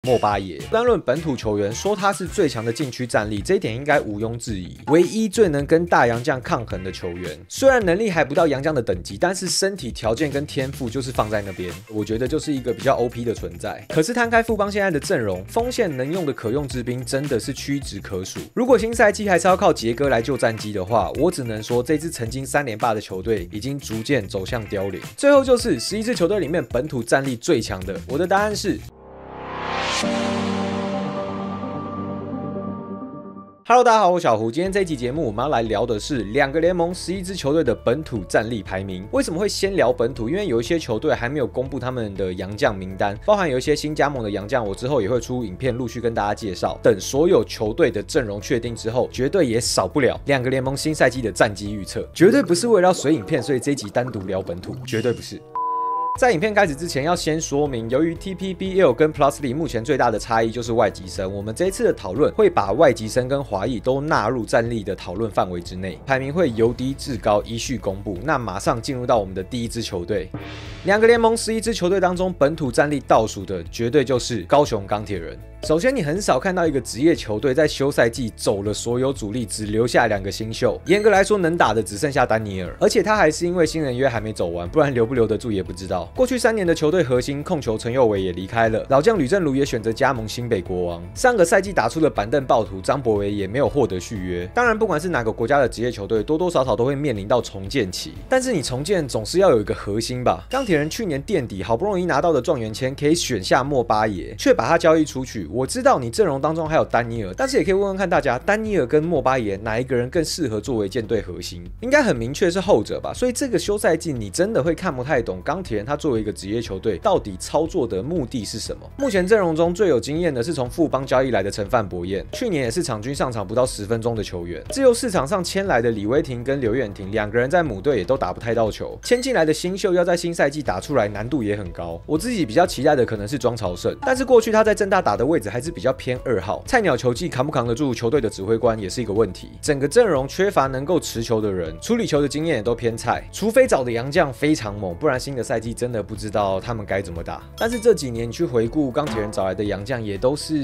莫巴耶。单论本土球员，说他是最强的禁区战力，这一点应该毋庸置疑。唯一最能跟大洋将抗衡的球员，虽然能力还不到洋将的等级，但是身体条件跟天赋就是放在那边，我觉得就是一个比较 OP 的存在。可是摊开富邦现在的阵容，锋线能用的可用之兵真的是屈指可数。如果新赛季还是要靠杰哥来救战绩的话，我只能说这支曾经3连霸的球队已经逐渐走向凋零。最后就是11支球队里面本土战力最强的，我的答案是。Hello， 大家好，我是小胡。今天这一集节目，我们要来聊的是2个联盟11支球队的本土战力排名。为什么会先聊本土？因为有一些球队还没有公布他们的洋将名单，包含有一些新加盟的洋将，我之后也会出影片陆续跟大家介绍。等所有球队的阵容确定之后，绝对也少不了2个联盟新赛季的战绩预测。绝对不是为了要水影片，所以这一集单独聊本土，绝对不是。在影片开始之前，要先说明，由于 TPBL 跟 Plus League 目前最大的差异就是外籍生，我们这一次的讨论会把外籍生跟华裔都纳入战力的讨论范围之内，排名会由低至高依序公布。那马上进入到我们的第一支球队，2个联盟11支球队当中，本土战力倒数的绝对就是高雄钢铁人。首先，你很少看到一个职业球队在休赛季走了所有主力，只留下2个新秀。严格来说，能打的只剩下丹尼尔，而且他还是因为新人约还没走完，不然留不留得住也不知道。过去3年的球队核心控球陈佑伟也离开了，老将吕正儒也选择加盟新北国王。上个赛季打出了板凳暴徒张博维也没有获得续约。当然，不管是哪个国家的职业球队，多多少少都会面临到重建期，但是你重建总是要有一个核心吧。钢铁人去年垫底，好不容易拿到的状元签可以选下莫巴耶，却把他交易出去。我知道你阵容当中还有丹尼尔，但是也可以问问看大家，丹尼尔跟莫巴耶哪一个人更适合作为舰队核心？应该很明确是后者吧。所以这个休赛季你真的会看不太懂钢铁人他作为一个职业球队到底操作的目的是什么。目前阵容中最有经验的是从富邦交易来的陈范博彦，去年也是场均上场不到10分钟的球员。自由市场上签来的李威霆跟刘远廷2个人在母队也都打不太到球，签进来的新秀要在新赛季打出来难度也很高。我自己比较期待的可能是庄朝胜，但是过去他在政大打的位置还是比较偏2号，菜鸟球技扛不扛得住球队的指挥官也是一个问题。整个阵容缺乏能够持球的人，处理球的经验也都偏菜，除非找的洋将非常猛，不然新的赛季真的不知道他们该怎么打。但是这几年你去回顾钢铁人找来的洋将也都是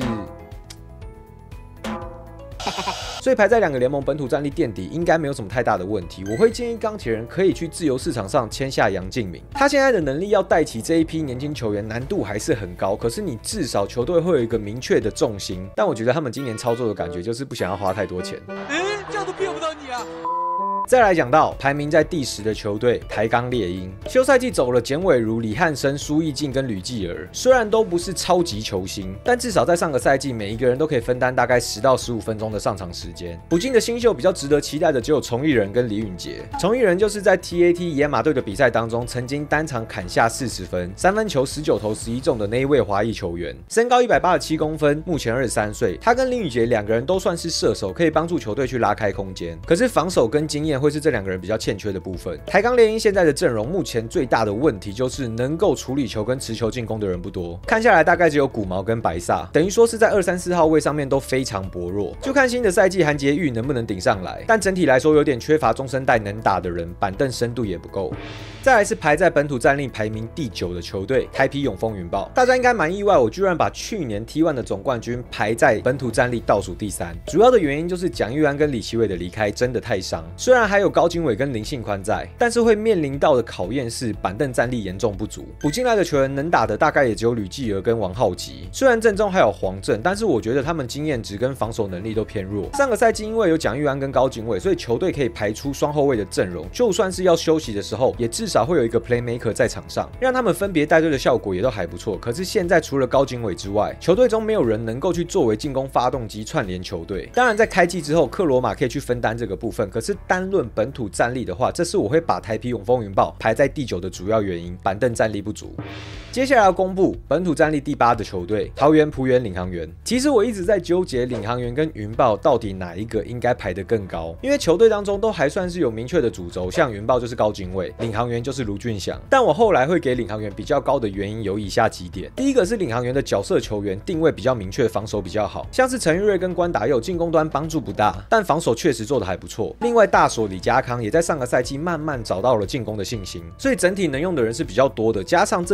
所以排在2个联盟本土战力垫底应该没有什么太大的问题。我会建议钢铁人可以去自由市场上签下杨敬敏，他现在的能力要带起这一批年轻球员难度还是很高，可是你至少球队会有一个明确的重心。但我觉得他们今年操作的感觉就是不想要花太多钱。 这样都骗不到你啊！ 再来讲到排名在第10的球队台钢猎鹰，休赛季走了简伟如、李汉生、苏奕敬跟吕继儿，虽然都不是超级球星，但至少在上个赛季每一个人都可以分担大概10到15分钟的上场时间。补进的新秀比较值得期待的只有崇义人跟李允杰。崇义人就是在 TAT 野马队的比赛当中曾经单场砍下40分，3分球19投11中的那一位华裔球员，身高187公分，目前23岁。他跟李允杰2个人都算是射手，可以帮助球队去拉开空间，可是防守跟经验会是这2个人比较欠缺的部分。台钢猎鹰现在的阵容目前最大的问题就是能够处理球跟持球进攻的人不多，看下来大概只有古毛跟白萨，等于说是在2、3、4号位上面都非常薄弱。就看新的赛季韩杰玉能不能顶上来，但整体来说有点缺乏中生代能打的人，板凳深度也不够。再来是排在本土战力排名第9的球队台啤永丰云豹，大家应该蛮意外，我居然把去年 T1 的总冠军排在本土战力倒数第3，主要的原因就是蒋玉安跟李奇伟的离开真的太伤，虽然还有高金伟跟林信宽在，但是会面临到的考验是板凳战力严重不足。补进来的球员能打的大概也只有吕继儿跟王浩吉，虽然阵中还有黄正，但是我觉得他们经验值跟防守能力都偏弱。上个赛季因为有蒋玉安跟高金伟，所以球队可以排出双后卫的阵容，就算是要休息的时候，也至少会有一个 playmaker 在场上，让他们分别带队的效果也都还不错。可是现在除了高金伟之外，球队中没有人能够去作为进攻发动机串联球队。当然在开季之后，克罗马可以去分担这个部分，可是单论本土战力的话，这是我会把台啤永丰云豹排在第9的主要原因，板凳战力不足。接下来要公布本土战力第8的球队桃园璞园领航员。其实我一直在纠结领航员跟云豹到底哪一个应该排得更高，因为球队当中都还算是有明确的主轴，像云豹就是高金伟，领航员就是卢俊祥。但我后来会给领航员比较高的原因有以下几点：第一个是领航员的角色球员定位比较明确，防守比较好，像是陈玉瑞跟关达佑进攻端帮助不大，但防守确实做得还不错。另外大锁李家康也在上个赛季慢慢找到了进攻的信心，所以整体能用的人是比较多的，加上这几个球员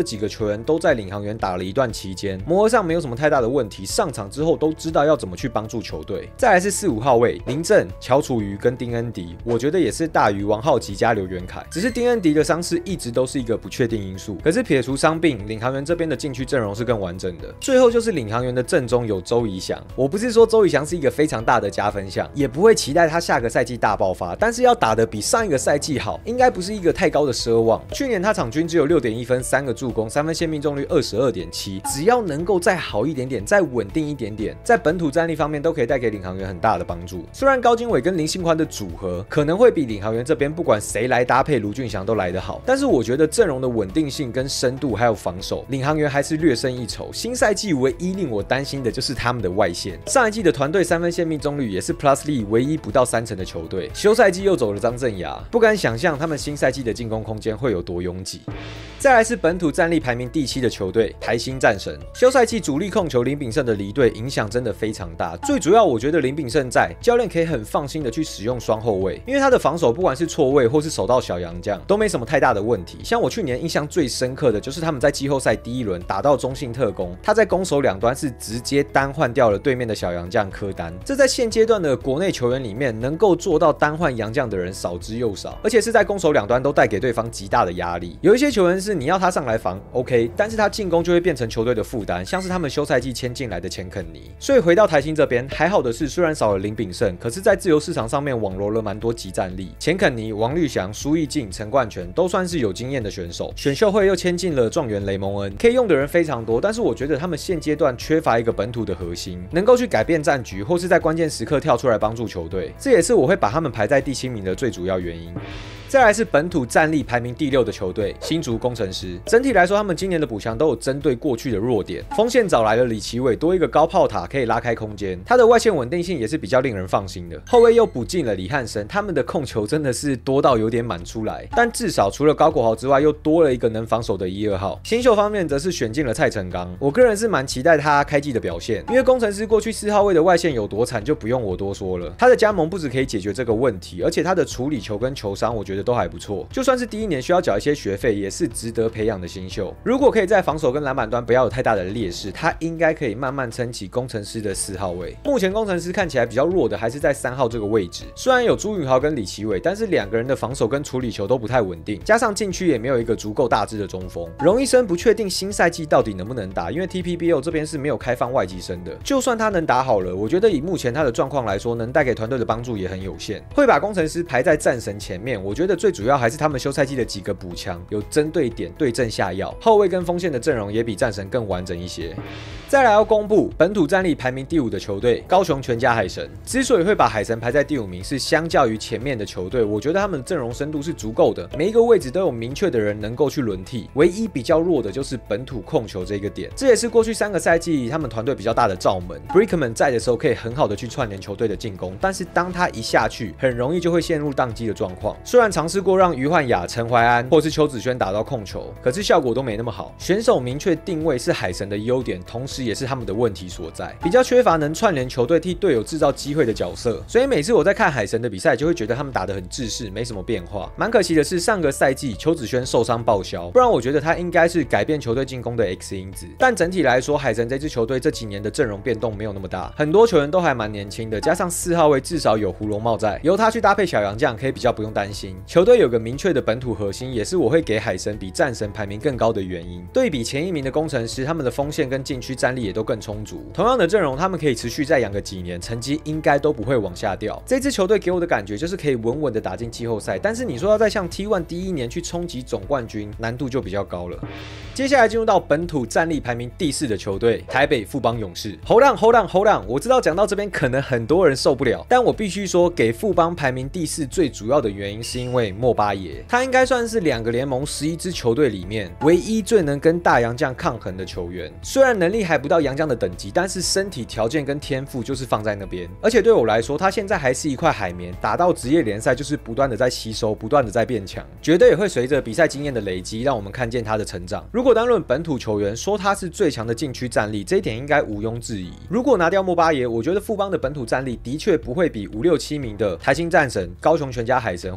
员都在领航员打了一段期间，磨合上没有什么太大的问题，上场之后都知道要怎么去帮助球队。再来是4、5号位林振、乔楚瑜跟丁恩迪，我觉得也是大于王浩吉加刘元凯，只是丁恩迪的伤势一直都是一个不确定因素。可是撇除伤病，领航员这边的禁区阵容是更完整的。最后就是领航员的阵中有周怡翔，我不是说周怡翔是一个非常大的加分项，也不会期待他下个赛季大爆发，但是要打得比上一个赛季好，应该不是一个太高的奢望。去年他场均只有6.1分、3个助攻、3分线命中率22.7%，只要能够再好一点点，再稳定一点点，在本土战力方面都可以带给领航员很大的帮助。虽然高金伟跟林信宽的组合可能会比领航员这边不管谁来搭配卢俊祥都来得好，但是我觉得阵容的稳定性跟深度还有防守，领航员还是略胜一筹。新赛季唯一令我担心的就是他们的外线，上一季的团队3分线命中率也是 Plus League 唯一不到30%的球队，休赛季又走了张镇雅，不敢想象他们新赛季的进攻空间会有多拥挤。再来是本土战力排名第7的球队台新战神，休赛季主力控球林秉胜的离队影响真的非常大，最主要我觉得林秉胜在教练可以很放心的去使用双后卫，因为他的防守不管是错位或是守到小洋将都没什么太大的问题。像我去年印象最深刻的就是他们在季后赛第1轮打到中信特攻，他在攻守两端是直接单换掉了对面的小洋将柯丹，这在现阶段的国内球员里面能够做到单换洋将的人少之又少，而且是在攻守两端都带给对方极大的压力。有一些球员是你要他上来防 OK， 但是他进攻就会变成球队的负担，像是他们休赛季签进来的钱肯尼。所以回到台新这边，还好的是虽然少了林秉胜，可是在自由市场上面网罗了蛮多即战力，钱肯尼、王律翔、苏奕进、陈冠全都算是有经验的选手。选秀会又签进了状元雷蒙恩，可以用的人非常多，但是我觉得他们现阶段缺乏一个本土的核心，能够去改变战局，或是在关键时刻跳出来帮助球队，这也是我会把他们排在第7名的最主要原因。再来是本土战力排名第6的球队新竹工程师，整体来说他们今年的补强都有针对过去的弱点，锋线找来了李奇伟，多一个高炮塔可以拉开空间，他的外线稳定性也是比较令人放心的。后卫又补进了李汉生，他们的控球真的是多到有点满出来，但至少除了高国豪之外，又多了一个能防守的1、2号。新秀方面则是选进了蔡成刚，我个人是蛮期待他开季的表现，因为工程师过去4号位的外线有多惨就不用我多说了，他的加盟不只可以解决这个问题，而且他的处理球跟球商我觉得都还不错，就算是第1年需要缴一些学费，也是值得培养的新秀。如果可以在防守跟篮板端不要有太大的劣势，他应该可以慢慢撑起工程师的4号位。目前工程师看起来比较弱的还是在3号这个位置，虽然有朱允豪跟李奇伟，但是2个人的防守跟处理球都不太稳定，加上禁区也没有一个足够大只的中锋。荣一生不确定新赛季到底能不能打，因为 TPBL 这边是没有开放外籍生的，就算他能打好了，我觉得以目前他的状况来说，能带给团队的帮助也很有限。会把工程师排在战神前面，我觉得最主要还是他们休赛季的几个补强有针对点，对症下药，后卫跟锋线的阵容也比战神更完整一些。再来要公布本土战力排名第5的球队高雄全家海神，之所以会把海神排在第5名，是相较于前面的球队，我觉得他们的阵容深度是足够的，每一个位置都有明确的人能够去轮替，唯一比较弱的就是本土控球这个点，这也是过去3个赛季他们团队比较大的罩门。Brickman 在的时候可以很好的去串联球队的进攻，但是当他一下去，很容易就会陷入宕机的状况。虽然尝试过让于焕雅、陈怀安或是邱子轩打到控球，可是效果都没那么好。选手明确定位是海神的优点，同时也是他们的问题所在，比较缺乏能串联球队替队友制造机会的角色。所以每次我在看海神的比赛，就会觉得他们打得很制式，没什么变化。蛮可惜的是，上个赛季邱子轩受伤报销，不然我觉得他应该是改变球队进攻的 X 因子。但整体来说，海神这支球队这几年的阵容变动没有那么大，很多球员都还蛮年轻的，加上4号位至少有胡龙茂在，由他去搭配小洋将，可以比较不用担心。球队有个明确的本土核心，也是我会给海神比战神排名更高的原因。对比前1名的工程师，他们的锋线跟禁区战力也都更充足。同样的阵容，他们可以持续再养个几年，成绩应该都不会往下掉。这支球队给我的感觉就是可以稳稳的打进季后赛，但是你说要再像 T1 第1年去冲击总冠军，难度就比较高了。接下来进入到本土战力排名第4的球队台北富邦勇士。Hold on， 我知道讲到这边可能很多人受不了，但我必须说，给富邦排名第4最主要的原因是因为莫巴耶，他应该算是2个联盟11支球队里面唯一最能跟大洋将抗衡的球员。虽然能力还不到洋将的等级，但是身体条件跟天赋就是放在那边。而且对我来说，他现在还是一块海绵，打到职业联赛就是不断的在吸收，不断的在变强，绝对也会随着比赛经验的累积，让我们看见他的成长。如果单论本土球员，说他是最强的禁区战力，这一点应该毋庸置疑。如果拿掉莫巴耶，我觉得富邦的本土战力的确不会比5、6、7名的台新战神、高雄全家海神或是工程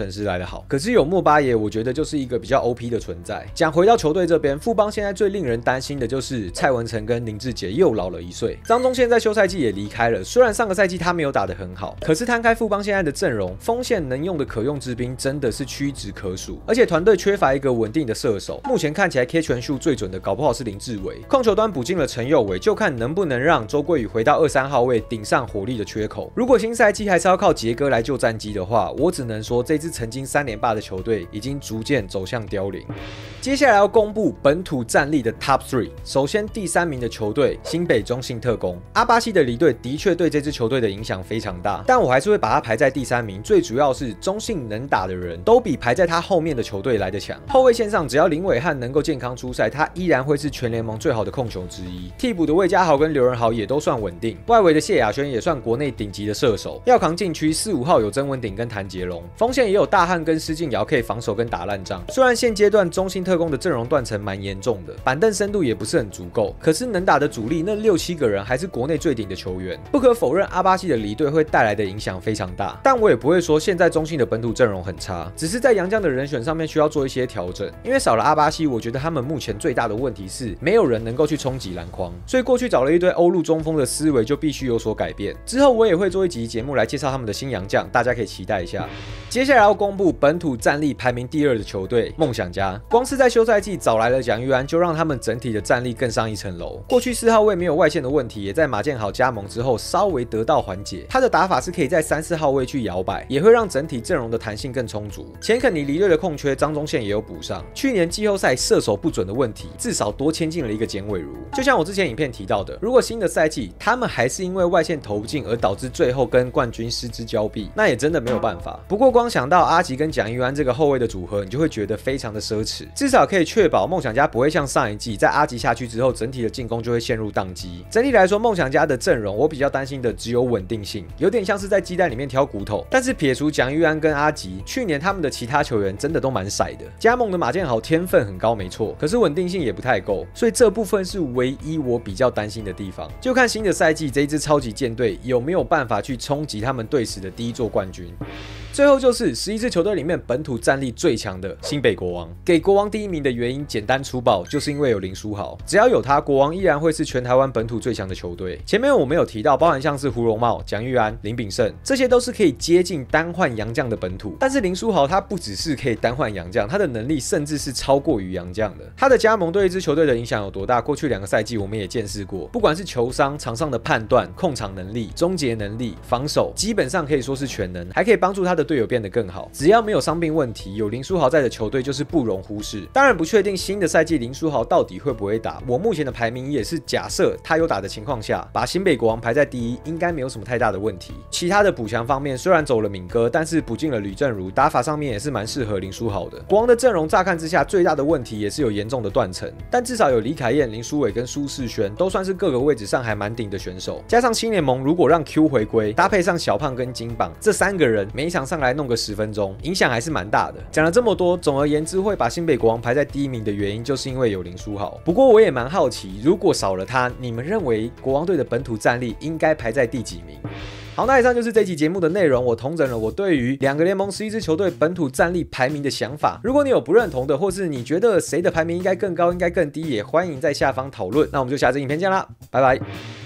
程师来的好。可是有莫巴耶，我觉得就是一个比较 OP 的存在。讲回到球队这边，富邦现在最令人担心的就是蔡文成跟林志杰又老了1岁，张宗宪在休赛季也离开了。虽然上个赛季他没有打得很好，可是摊开富邦现在的阵容，锋线能用的可用之兵真的是屈指可数，而且团队缺乏一个稳定的射手。目前看起来 catch and shoot 最准的搞不好是林志伟，控球端补进了陈佑伟，就看能不能让周桂宇回到2、3号位顶上火力的缺口。如果新赛季还是要靠杰哥来救战绩的话，我只能说这支曾经3连霸的球队已经逐渐走向凋零。接下来要公布本土战力的 Top 3， 首先第3名的球队新北中信特攻，阿巴西的离队的确对这支球队的影响非常大，但我还是会把他排在第3名。最主要是中信能打的人都比排在他后面的球队来得强。后卫线上只要林伟汉能够健康出赛，他依然会是全联盟最好的控球之一。替补的魏家豪跟刘仁豪也都算稳定，外围的谢亚轩也算国内顶级的射手。要扛禁区4、5号有曾文鼎跟谭杰龙，锋线也有大汉跟施晋尧可以防守跟打烂仗。虽然现阶段中信特攻的阵容断层蛮严重的，板凳深度也不是很足够，可是能打的主力那6、7个人还是国内最顶的球员。不可否认阿巴西的离队会带来的影响非常大，但我也不会说现在中信的本土阵容很差，只是在洋将的人选上面需要做一些调整。因为少了阿巴西，我觉得他们目前最大的问题是没有人能够去冲击篮筐，所以过去找了一堆欧陆中锋的思维就必须有所改变。之后我也会做一集节目来介绍他们的新洋将，大家可以期待一下。接下来要公布本土战力排名第2的球队梦想家，光是在休赛季找来了蒋玉安，就让他们整体的战力更上一层楼。过去4号位没有外线的问题，也在马建豪加盟之后稍微得到缓解。他的打法是可以在3、4号位去摇摆，也会让整体阵容的弹性更充足。钱肯尼离队的空缺，张宗宪也有补上。去年季后赛射手不准的问题，至少多签进了一个简伟如。就像我之前影片提到的，如果新的赛季他们还是因为外线投不进而导致最后跟冠军失之交臂，那也真的没有办法。不过光想到阿吉跟蒋玉安这个后卫的组合，你就会觉得非常的奢侈。至少可以确保梦想家不会像上一季在阿吉下去之后，整体的进攻就会陷入宕机。整体来说，梦想家的阵容我比较担心的只有稳定性，有点像是在鸡蛋里面挑骨头。但是撇除蒋玉安跟阿吉，去年他们的其他球员真的都蛮晒的。加盟的马建豪天分很高没错，可是稳定性也不太够，所以这部分是唯一我比较担心的地方。就看新的赛季这一支超级舰队有没有办法去冲击他们队史的第1座冠军。最后就是11支球队里面本土战力最强的新北国王，给国王第1名的原因简单粗暴，就是因为有林书豪，只要有他，国王依然会是全台湾本土最强的球队。前面我们有提到，包含像是胡荣茂、蒋玉安、林秉胜，这些都是可以接近单换洋将的本土。但是林书豪他不只是可以单换洋将，他的能力甚至是超过于洋将的。他的加盟对一支球队的影响有多大？过去2个赛季我们也见识过，不管是球商、场上的判断、控场能力、终结能力、防守，基本上可以说是全能，还可以帮助他的队友变得更好。只要没有伤病问题，有林书豪在的球队就是不容忽视。当然不确定新的赛季林书豪到底会不会打，我目前的排名也是假设他有打的情况下，把新北国王排在第1，应该没有什么太大的问题。其他的补强方面，虽然走了敏哥，但是补进了吕正如，打法上面也是蛮适合林书豪的。国王的阵容乍看之下最大的问题也是有严重的断层，但至少有李凯燕、林书伟跟苏世轩都算是各个位置上还蛮顶的选手。加上新联盟如果让 Q 回归，搭配上小胖跟金榜这3个人，每一场上来弄个10分钟，影响还是蛮大的。讲了这么多，总而言之会把新北国王排在第1名的原因，就是因为有林书豪。不过我也蛮好奇，如果少了他，你们认为国王队的本土战力应该排在第几名？好，那以上就是这期节目的内容。我统整了我对于2个联盟11支球队本土战力排名的想法。如果你有不认同的，或是你觉得谁的排名应该更高、应该更低，也欢迎在下方讨论。那我们就下支影片见啦，拜拜。